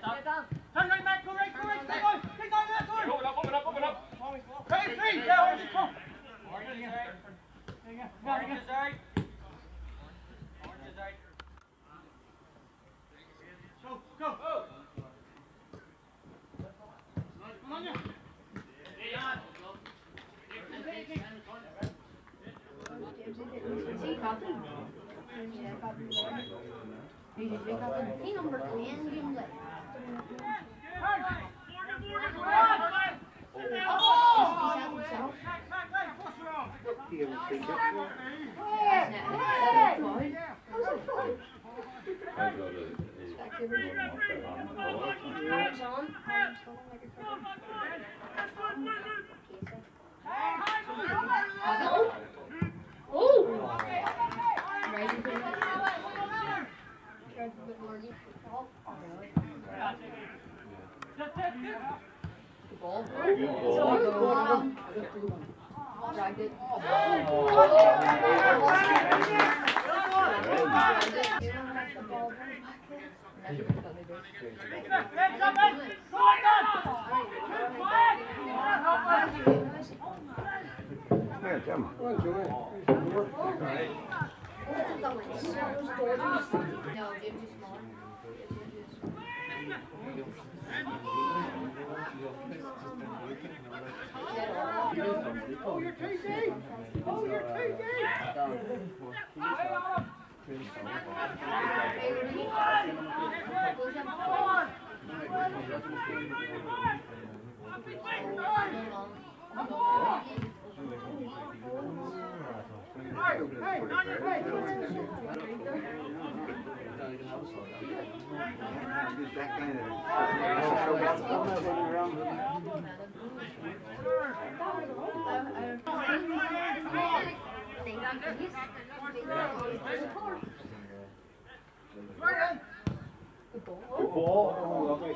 Turn right back, go right, go right, go right. Kick down that, go. Open up, open up, open up. Hey, three, yeah, orange, come. Orange is right. Orange is right. Orange is right. Go, go. Come on, you. He number 10 game left. Oh, you're too deep! Oh, you're too deep! Good ball. Oh, lovely.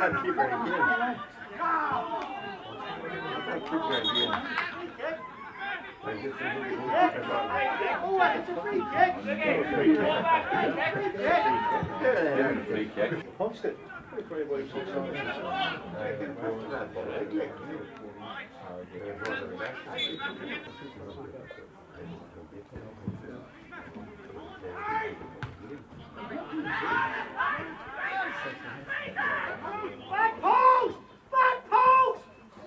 Back post! Back post!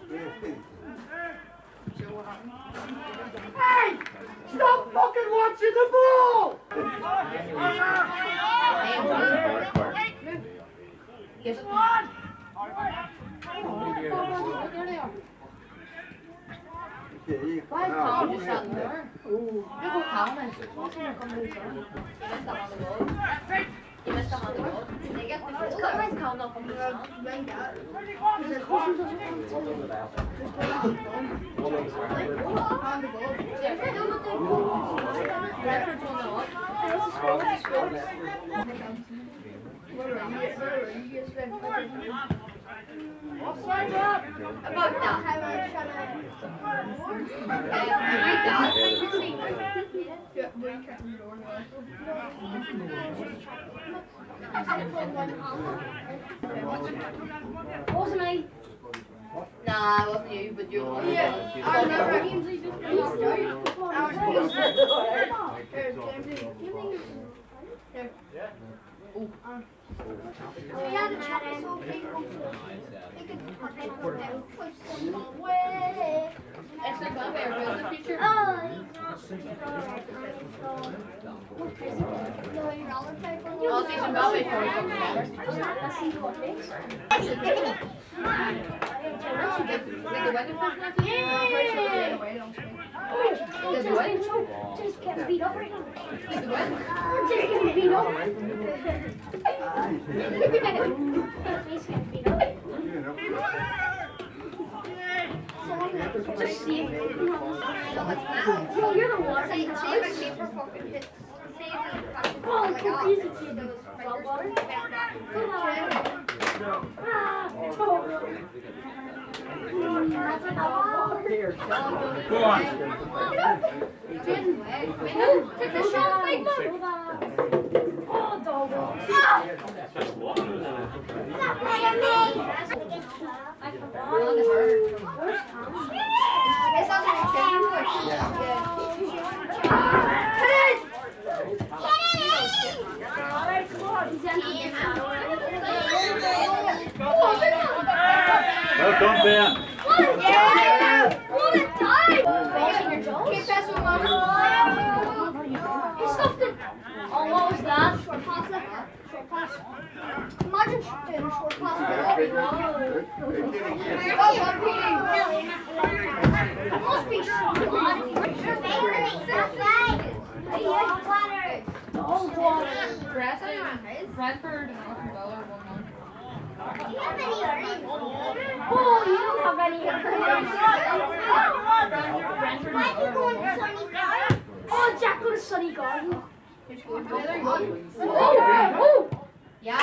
Hey! Stop fucking watching the ball! Yes. Why is Carl just shut the door? Look what Carl is. What's going to come to the door? He missed them on the road. He missed them on the road. Why is Carl not coming to the door? Offside up! About that. Wasn't I? Nah, it wasn't you, but you were. Yeah, I remember. We had a chat so people could push some away. It's like one way or the future. Oh, I'll see some Belway for you. just getting beat up right now. Did the win? Just getting beat up. Just getting beat up. Just see it. Yo, you're the one. Oh, too easy to do. Salt water? Come on. Go on. Take the shot, big man. Oh, dog. Stop playing me. I forgot. Where's Tom? It's not going to change. Well done, Ben. Yeah! What a time! Keep pressing one. He stuffed it. Oh, what was that? Short pass. Short pass. Imagine doing a short pass. It must be short. Oh, water. Bradford and Northern Bella are 1-1. Do you have any earrings? Oh, you don't have any earrings. Why do you go in Sunny Garden? Oh, Jack go to Sunny Garden. Oh! Yeah.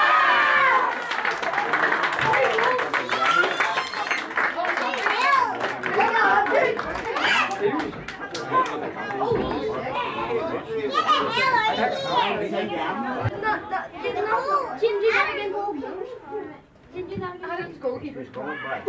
Goalkeeper's going back.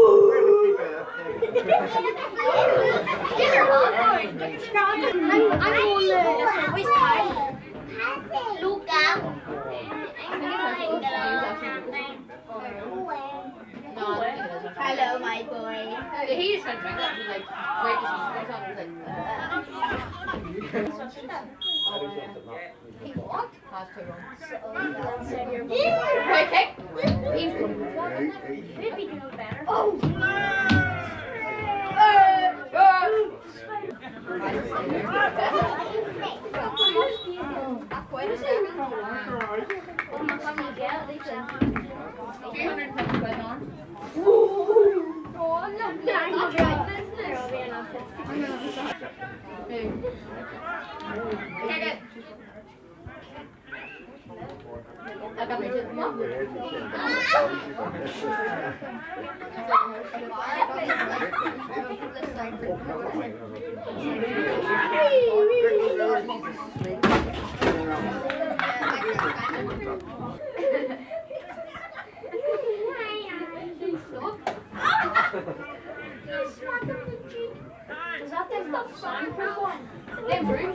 Hello, my boy. He just tried to drink that. He's like, wait, he's like, He walked. pass too long. Yeah. Right kick. Maybe do better. Oh! Quite a second. How many get? They said 350 quid on. oh, no, that's right. I bet Is that the soundproof one? They're rude.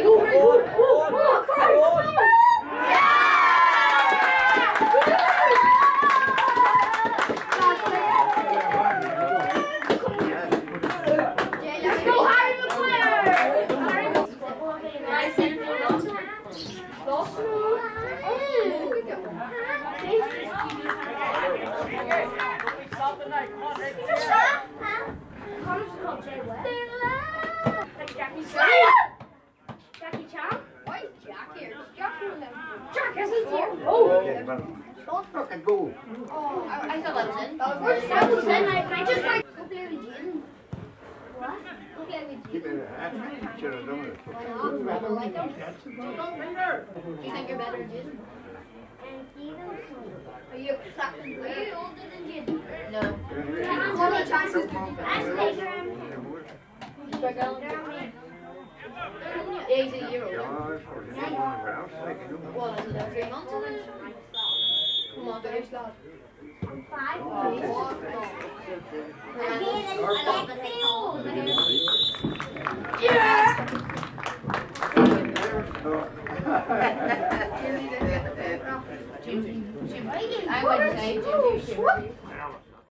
Jackie Chan? Why is Jack here? Jack isn't here. Oh! Don't fucking go. Oh, I thought that was in. I just like. Go play with Jaden. What? Go play with Keep Jaden. it at should have done it. Why not? Rebel like him. Do you think you're better than Jaden? Are you exactly older than Jaden? No. How many chances do you Yeah, he's a year older. Yeah, What is it, 3 months in it? Come on, guys, lad. 5? I would say Jimmy.